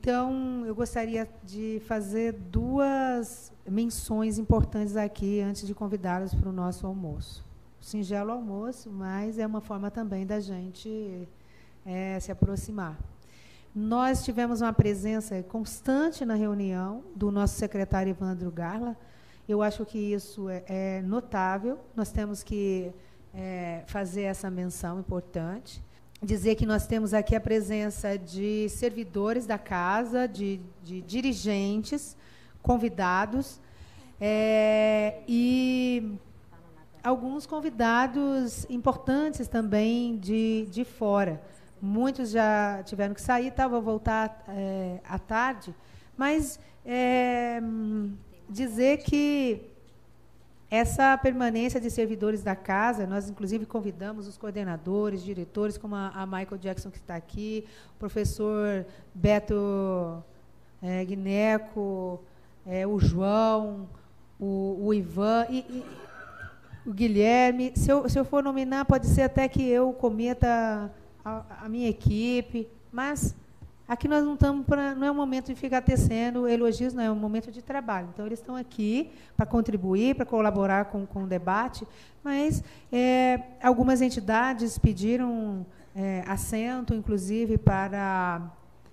Então, eu gostaria de fazer duas menções importantes aqui, antes de convidá-los para o nosso almoço. Singelo almoço, mas é uma forma também da gente se aproximar. Nós tivemos uma presença constante na reunião do nosso secretário Evandro Garla. Eu acho que isso é notável. Nós temos que fazer essa menção importante. Dizer que nós temos aqui a presença de servidores da casa, de dirigentes, convidados, e alguns convidados importantes também de fora. Muitos já tiveram que sair, vou voltar à tarde, mas dizer que essa permanência de servidores da casa, nós, inclusive, convidamos os coordenadores, diretores, como a Michael Jackson, que está aqui, o professor Beto Guineco, o João, o Ivan e o Guilherme. Se eu for nominar, pode ser até que eu cometa a minha equipe, mas aqui nós não estamos não é um momento de ficar tecendo elogios, não, é um momento de trabalho. Então, eles estão aqui para contribuir, para colaborar com o debate, mas algumas entidades pediram assento, inclusive, para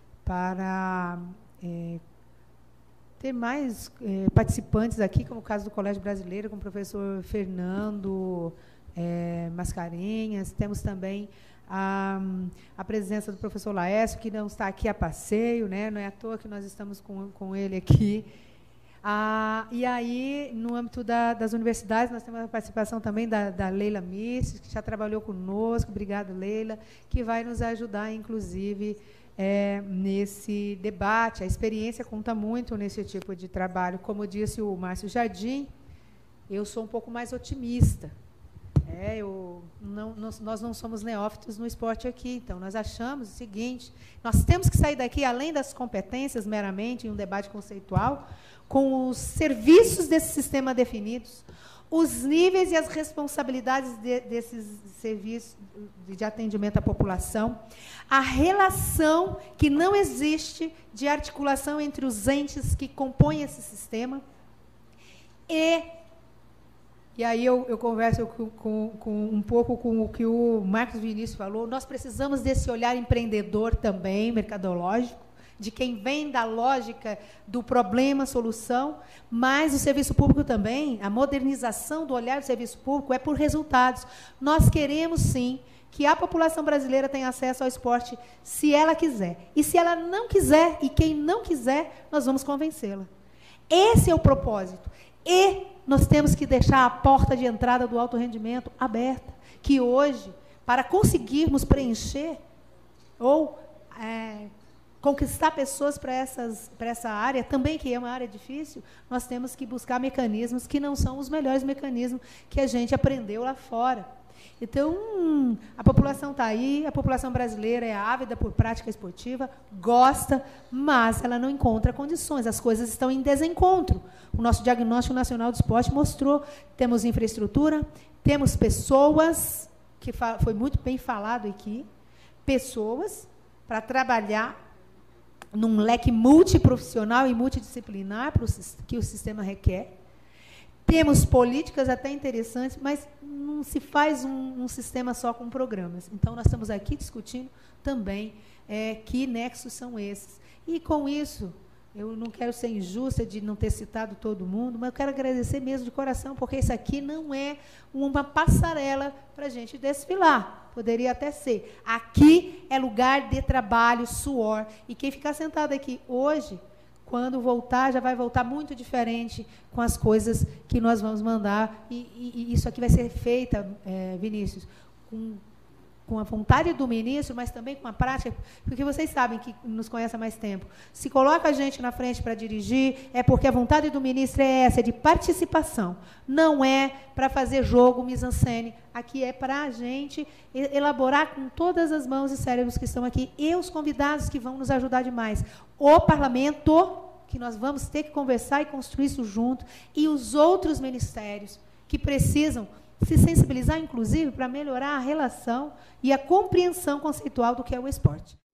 ter mais participantes aqui, como o caso do Colégio Brasileiro, com o professor Fernando Mascarenhas. Temos também a presença do professor Laércio, que não está aqui a passeio, né? Não é à toa que nós estamos com ele aqui. E aí, no âmbito das universidades, nós temos a participação também da Leila Misses, que já trabalhou conosco. Obrigada, Leila, que vai nos ajudar, inclusive, nesse debate. A experiência conta muito nesse tipo de trabalho. Como disse o Márcio Jardim, eu sou um pouco mais otimista. Nós não somos neófitos no esporte aqui, então nós achamos o seguinte: nós temos que sair daqui, além das competências meramente, em um debate conceitual, com os serviços desse sistema definidos, os níveis e as responsabilidades desses serviços de atendimento à população, a relação que não existe de articulação entre os entes que compõem esse sistema, e aí eu converso um pouco com o que o Marcos Vinícius falou. Nós precisamos desse olhar empreendedor também, mercadológico, de quem vem da lógica do problema-solução, mas o serviço público também, a modernização do olhar do serviço público é por resultados. Nós queremos, sim, que a população brasileira tenha acesso ao esporte, se ela quiser. E se ela não quiser, e quem não quiser, nós vamos convencê-la. Esse é o propósito. E nós temos que deixar a porta de entrada do alto rendimento aberta, que hoje, para conseguirmos preencher ou conquistar pessoas para essa área, também que é uma área difícil, nós temos que buscar mecanismos que não são os melhores mecanismos que a gente aprendeu lá fora. Então, a população está aí, a população brasileira é ávida por prática esportiva, gosta, mas ela não encontra condições, as coisas estão em desencontro. O nosso Diagnóstico Nacional do Esporte mostrou, temos infraestrutura, temos pessoas, que foi muito bem falado aqui, pessoas para trabalhar num leque multiprofissional e multidisciplinar que o sistema requer. Temos políticas até interessantes, mas não se faz um sistema só com programas. Então, nós estamos aqui discutindo também que nexos são esses. E, com isso, eu não quero ser injusta de não ter citado todo mundo, mas eu quero agradecer mesmo de coração, porque isso aqui não é uma passarela para a gente desfilar. Poderia até ser. Aqui é lugar de trabalho, suor. E quem ficar sentado aqui hoje, quando voltar, já vai voltar muito diferente com as coisas que nós vamos mandar. E isso aqui vai ser feita, Vinícius, com a vontade do ministro, mas também com a prática, porque vocês sabem que nos conhecem há mais tempo. Se coloca a gente na frente para dirigir, é porque a vontade do ministro é essa, é de participação. Não é para fazer jogo, mise-en-scène. Aqui é para a gente elaborar com todas as mãos e cérebros que estão aqui, e os convidados que vão nos ajudar demais. O parlamento, que nós vamos ter que conversar e construir isso junto, e os outros ministérios que precisam se sensibilizar, inclusive, para melhorar a relação e a compreensão conceitual do que é o esporte.